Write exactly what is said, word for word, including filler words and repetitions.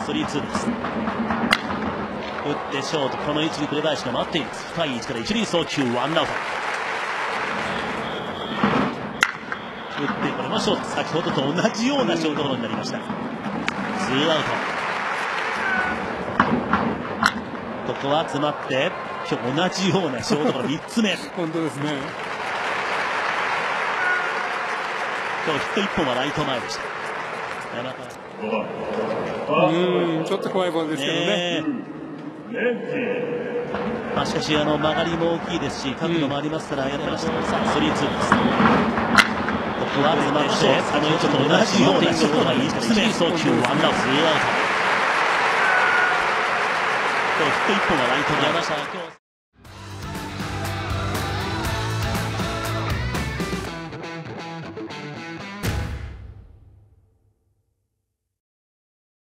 スリーツーです。打ってショート、この位置に紅林が待っています。深い位置から一塁送球、ワンアウト。打ってこれもショート、先ほどと同じようなショートゴロになりました。ツーアウト。ここは詰まって今日同じようなショートゴロみっつめ。 本当ですね。 今日ヒットいっぽんはライト前でした。山川、うん、ちょっと怖いボールですけどね。 まあ、しかしあの曲がりも大きいですし角度もありますからやられました。さあスリーツーです。ここは詰まってあのちょっと同じようなショートがいっつめ送球、ワンアウト。ツーアウト。今日ヒットいっぽんはライト前。